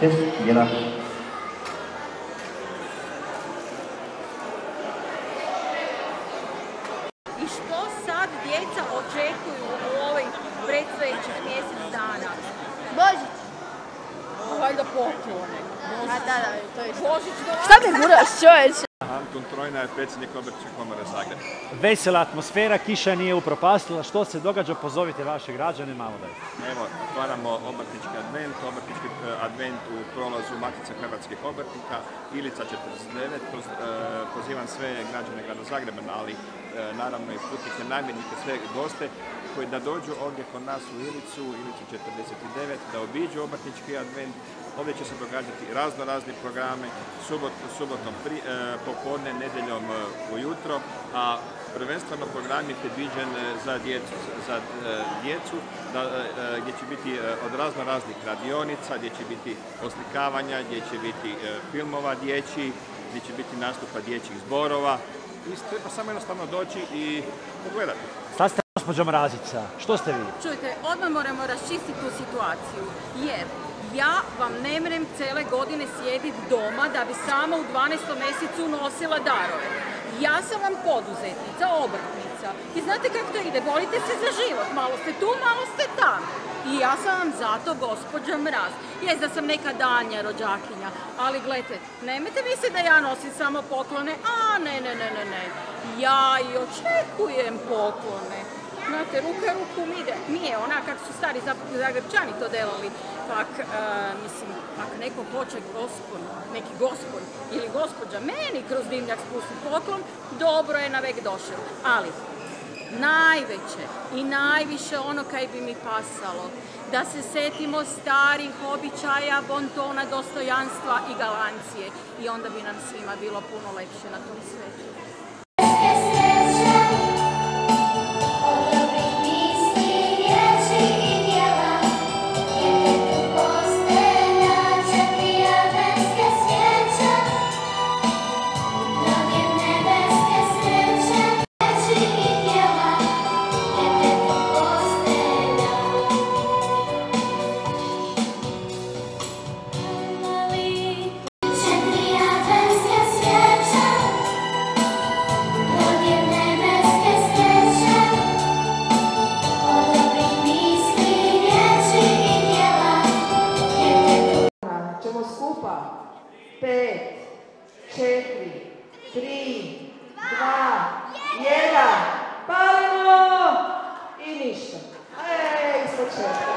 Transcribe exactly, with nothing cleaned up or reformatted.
Test, jedan. I što sad djeca očekuju u ovoj predstojećih mjesec dana? Božić. Valjda poklone. A da, da, to je što. Božić dolazi. Šta me guraš, čovječe? Antun Trojna je predsjednik Obrtničke komore Zagreb. Vesela atmosfera, kiša nije upropastila. Što se događa? Pozovite vaše građane malo da je. Evo, otvaramo Obrtnički Advent, Obrtnički Advent u prolazu Matice hrvatskih obrtnika, Ilica četrdeset devet. Pozivam sve građane grada Zagreba, ali naravno i putnike, namjernike, sve goste koji da dođu ovdje kod nas u Ilicu, Ilicu četrdeset devet, da obiđu Obrtnički Advent. Ovdje će se događati razno razni programe, subot, subotom pri, e, popodne, nedjeljom e, ujutro, a prvenstveno program je predviđen za djecu, za, e, djecu da, e, gdje će biti e, od razno raznih radionica, gdje će biti oslikavanja, gdje će biti e, filmova dječjih, gdje će biti nastupa dječjih zborova. I treba samo jednostavno doći i pogledati. Sad ste gospođo Mrazica, što ste vi? Čujte, odmah moramo raščistiti tu situaciju, jer ja vam ne mrem cele godine sjediti doma da bi sama u dvanaestom mjesecu nosila darove. Ja sam vam poduzetnica, obrtnica i znate kako to ide, borite se za život, malo ste tu, malo ste tamo. I ja sam vam zato gospođa Mraz. Jest da sam neka danja rođakinja, ali gledajte, nemojte misliti da ja nosim samo poklone, a ne, ne, ne, ne, ne. Ja i očekujem poklone. Znate, ruka ruku mi ide. Nije ona kako su stari Zagrebčani to delali. Pak, e, mislim, ako neko hoće gospon, neki gospon ili gospođa meni kroz dimnjak spusti poklon, dobro je na vek došel. Ali, najveće i najviše ono kaj bi mi pasalo, da se setimo starih običaja, bontona, dostojanstva i galancije. I onda bi nam svima bilo puno lepše na tom svetu. pet, četiri, tri, dva, jedan, palimo! I ništa. Ej, ispod četka.